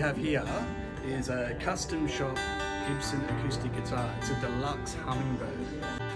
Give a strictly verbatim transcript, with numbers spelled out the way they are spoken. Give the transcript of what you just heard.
have here is a custom shop Gibson acoustic guitar. It's a deluxe hummingbird.